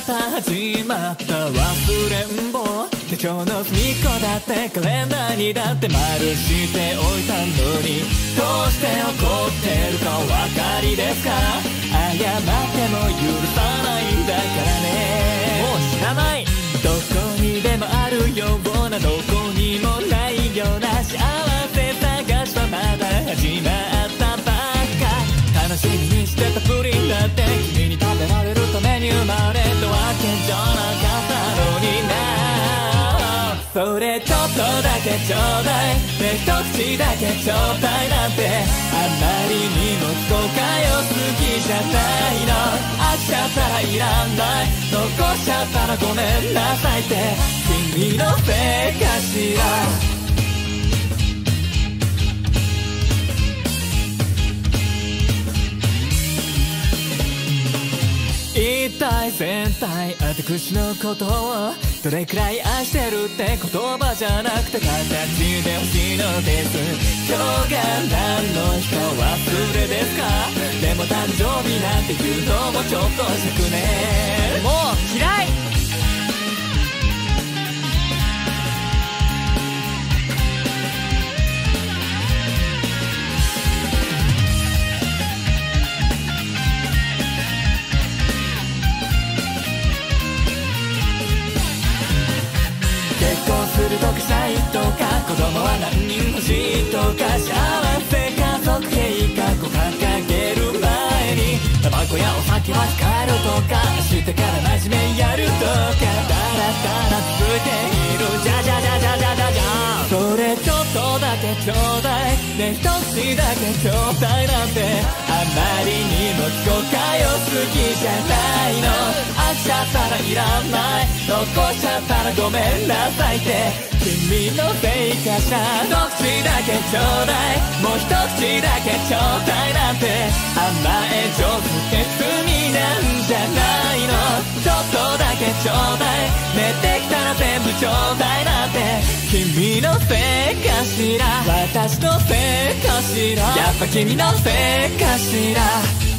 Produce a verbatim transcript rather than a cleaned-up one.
た始まった忘れん坊。手帳の隅っこだってカレンダーにだって丸しておいたのに、どうして怒ってるかお分かりですか？謝っても許さないんだからね。もう知らない。どこにでもあるようなどこにもないような幸せ探しはまだ始まったばっか。楽しみにしてたプリンだって君に食べられるために生まれたわけじゃなかったのにな。それちょっとだけちょうだいね、一口だけちょうだいなんてあまりにも誤解を過ぎじゃないの。飽きちゃったらいらない、残しちゃったらごめんなさいって君のせいかしら。一体全体私のことをどれくらい愛してるって言葉じゃなくて形で欲しいのです。今日が何の日か忘れですか？でも誕生日なんて言うのもちょっと尺ね。もう嫌い。結婚するとかしたいとか子供は何人欲しいとか幸せ家族計画を掲げる前にタバコやお酒は控えるとか明日から真面目やるとかだらだら続いている。じゃじゃじゃじゃじゃじゃじゃそれちょっとだけちょうだいね、一口だけちょうだいなんてあまりにも誤解を過ぎじゃないの。飽きちゃったらいらない、残しちゃったらごめんなさいって君のせいかしら。一口だけちょうだいもう一口だけちょうだいなんて甘え上手って罪なんじゃないの。ちょっとだけちょうだい寝てきたら全部ちょうだいなんて君のせいかしら。私のせいかしら。やっぱ君のせいかしら。